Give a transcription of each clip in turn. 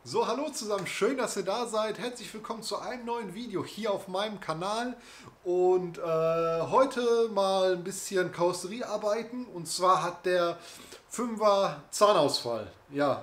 So, hallo zusammen, schön, dass ihr da seid. Herzlich willkommen zu einem neuen Video hier auf meinem Kanal. Und heute mal ein bisschen Karosseriearbeiten. Und zwar hat der 5er Zahnausfall. Ja,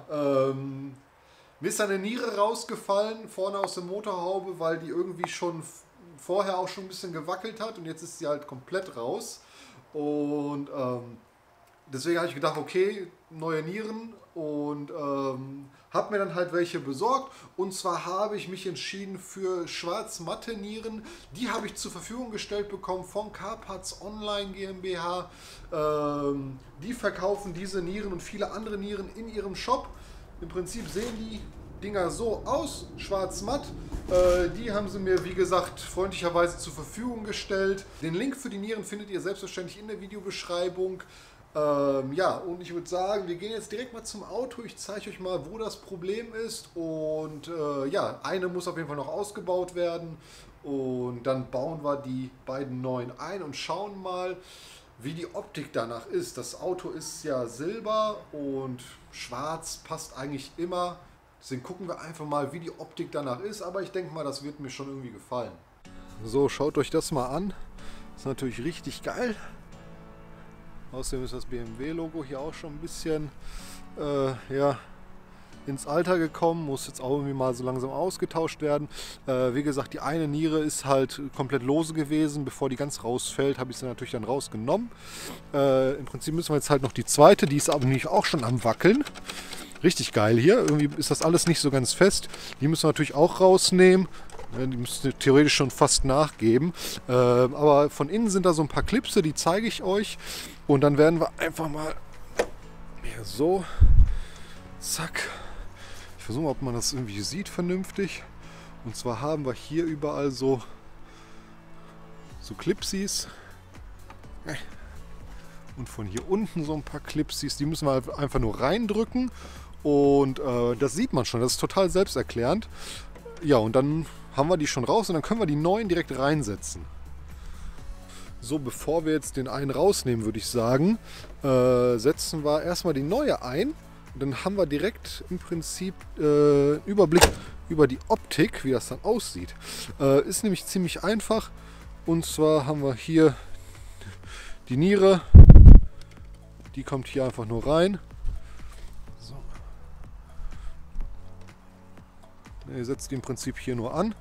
mir ist eine Niere rausgefallen, vorne aus der Motorhaube, weil die irgendwie schon vorher auch schon ein bisschen gewackelt hat. Und jetzt ist sie halt komplett raus. Und deswegen habe ich gedacht, okay, neue Nieren und habe mir dann halt welche besorgt. Und zwar habe ich mich entschieden für schwarz-matte Nieren. Die habe ich zur Verfügung gestellt bekommen von Carparts Online GmbH. Die verkaufen diese Nieren und viele andere Nieren in ihrem Shop. Im Prinzip sehen die Dinger so aus, schwarz-matt. Die haben sie mir, wie gesagt, freundlicherweise zur Verfügung gestellt. Den Link für die Nieren findet ihr selbstverständlich in der Videobeschreibung. Ja, und ich würde sagen, wir gehen jetzt direkt mal zum Auto. Ich zeige euch mal, wo das Problem ist. Und ja, eine muss auf jeden Fall noch ausgebaut werden. Und dann bauen wir die beiden neuen ein und schauen mal, wie die Optik danach ist. Das Auto ist ja silber und schwarz passt eigentlich immer. Deswegen gucken wir einfach mal, wie die Optik danach ist. Aber ich denke mal, das wird mir schon irgendwie gefallen. So, schaut euch das mal an. Das ist natürlich richtig geil. Außerdem ist das BMW-Logo hier auch schon ein bisschen ja, ins Alter gekommen, muss jetzt auch irgendwie mal so langsam ausgetauscht werden. Wie gesagt, die eine Niere ist halt komplett lose gewesen. Bevor die ganz rausfällt, habe ich sie natürlich dann rausgenommen. Im Prinzip müssen wir jetzt halt noch die zweite, die ist aber nämlich auch schon am Wackeln. Richtig geil hier, irgendwie ist das alles nicht so ganz fest. Die müssen wir natürlich auch rausnehmen. Die müsste theoretisch schon fast nachgeben. Aber von innen sind da so ein paar Clipse, die zeige ich euch. Und dann werden wir einfach mal hier so, zack. Ich versuche mal, ob man das irgendwie sieht vernünftig. Und zwar haben wir hier überall so Clipsies. Und von hier unten so ein paar Clipsies. Die müssen wir einfach nur reindrücken. Und das sieht man schon, das ist total selbsterklärend. Ja, und dann haben wir die schon raus und dann können wir die neuen direkt reinsetzen. So, bevor wir jetzt den einen rausnehmen, würde ich sagen, setzen wir erstmal die neue ein. Und dann haben wir direkt im Prinzip Überblick über die Optik, wie das dann aussieht. Ist nämlich ziemlich einfach. Und zwar haben wir hier die Niere. Die kommt hier einfach nur rein. So. Ihr setzt die im Prinzip hier nur an.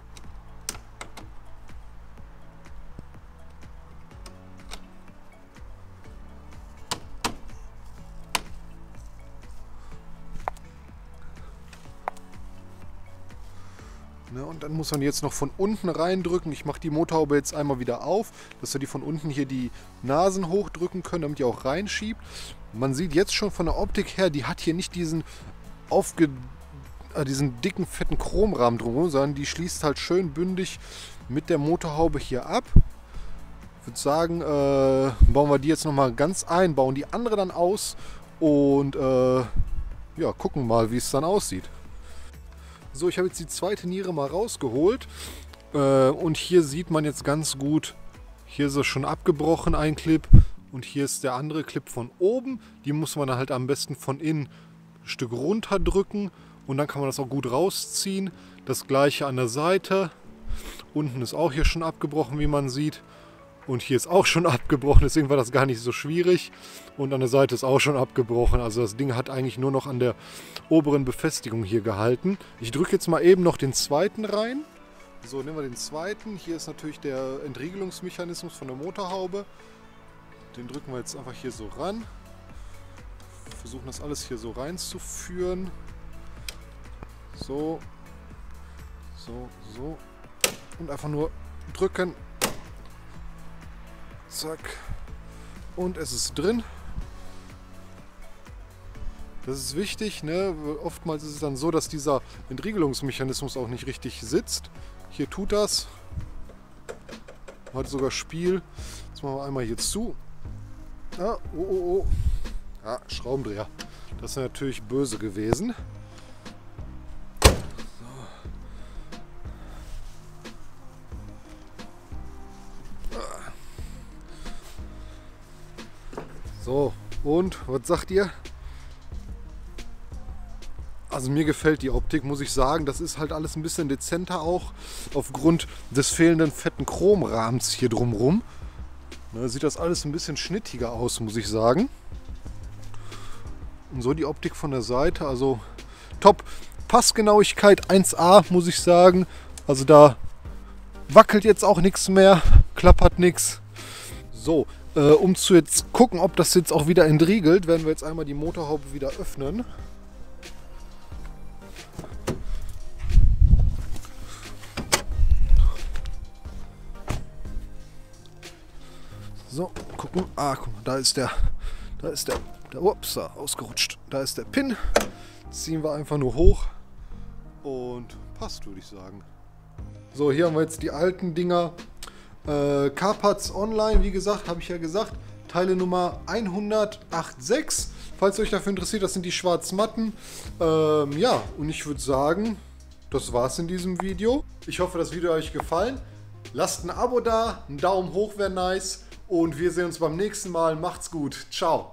Und dann muss man jetzt noch von unten reindrücken. Ich mache die Motorhaube jetzt einmal wieder auf, dass wir die von unten hier die Nasen hochdrücken können, damit die auch reinschiebt. Man sieht jetzt schon von der Optik her, die hat hier nicht diesen dicken, fetten Chromrahmen drumherum, sondern die schließt halt schön bündig mit der Motorhaube hier ab. Ich würde sagen, bauen wir die jetzt nochmal ganz ein, bauen die andere dann aus und ja, gucken mal, wie es dann aussieht. So, ich habe jetzt die zweite Niere mal rausgeholt und hier sieht man jetzt ganz gut, hier ist es schon abgebrochen, ein Clip, und hier ist der andere Clip von oben. Die muss man dann halt am besten von innen ein Stück runterdrücken und dann kann man das auch gut rausziehen. Das gleiche an der Seite. Unten ist auch hier schon abgebrochen, wie man sieht. Und hier ist auch schon abgebrochen, deswegen war das gar nicht so schwierig. Und an der Seite ist auch schon abgebrochen. Also das Ding hat eigentlich nur noch an der oberen Befestigung hier gehalten. Ich drücke jetzt mal eben noch den zweiten rein. So, nehmen wir den zweiten. Hier ist natürlich der Entriegelungsmechanismus von der Motorhaube. Den drücken wir jetzt einfach hier so ran. Versuchen das alles hier so reinzuführen. So. So, so. Und einfach nur drücken. Zack. Und es ist drin. Das ist wichtig, ne? Oftmals ist es dann so, dass dieser Entriegelungsmechanismus auch nicht richtig sitzt. Hier tut das. Hat sogar Spiel. Jetzt machen wir einmal hier zu. Ah, oh, oh, oh. Ah, Schraubendreher. Das ist natürlich böse gewesen. So, und was sagt ihr? Also mir gefällt die Optik, muss ich sagen. Das ist halt alles ein bisschen dezenter auch, aufgrund des fehlenden fetten Chromrahmens hier drumrum. Ne, sieht das alles ein bisschen schnittiger aus, muss ich sagen. Und so die Optik von der Seite, also top. Passgenauigkeit 1A, muss ich sagen. Also da wackelt jetzt auch nichts mehr, klappert nichts. So, um zu jetzt gucken, ob das jetzt auch wieder entriegelt, werden wir jetzt einmal die Motorhaube wieder öffnen. So, gucken. Ah, guck mal, da ist der ups, ausgerutscht. Da ist der Pin. Ziehen wir einfach nur hoch und passt, würde ich sagen. So, hier haben wir jetzt die alten Dinger. Carparts Online, wie gesagt, habe ich ja gesagt. Teile Nummer 186. Falls euch dafür interessiert, das sind die schwarzen Matten. Ja, und ich würde sagen, das war's in diesem Video. Ich hoffe, das Video hat euch gefallen. Lasst ein Abo da, ein Daumen hoch wäre nice. Und wir sehen uns beim nächsten Mal. Macht's gut. Ciao.